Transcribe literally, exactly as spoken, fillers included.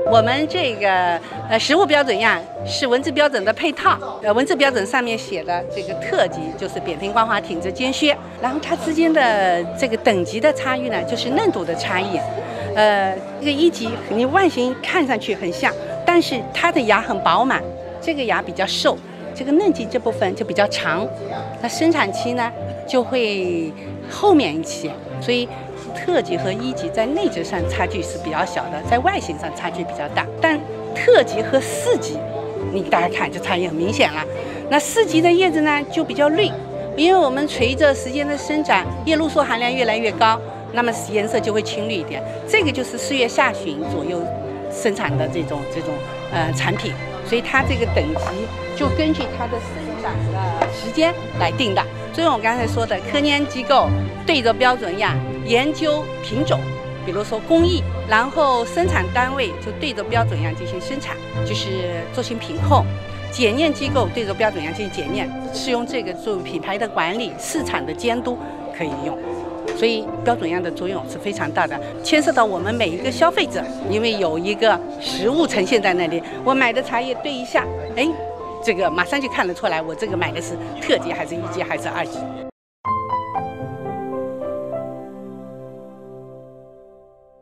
我们这个呃食物标准样是文字标准的配套，呃文字标准上面写的这个特级就是扁平光滑挺直尖削，然后它之间的这个等级的差异呢，就是嫩度的差异。呃，这个一级你外形看上去很像，但是它的牙很饱满，这个牙比较瘦，这个嫩级这部分就比较长，那生产期呢就会后面一些，所以特级和一级在内质上差距是比较小的，在外形上差距比较大。但特级和四级，你大家看就差异很明显了。那四级的叶子呢就比较绿，因为我们随着时间的生长，叶绿素含量越来越高，那么颜色就会青绿一点。这个就是四月下旬左右生产的这种这种呃产品，所以它这个等级就根据它的生长的时间来定的。所以我刚才说的，科研机构对着标准样研究品种，比如说工艺，然后生产单位就对着标准样进行生产，就是做成品控。检验机构对着标准样进行检验，是用这个作为品牌的管理、市场的监督可以用。所以标准样的作用是非常大的，牵涉到我们每一个消费者，因为有一个实物呈现在那里，我买的茶叶对一下，哎，这个马上就看得出来，我这个买的是特级还是一级还是二级。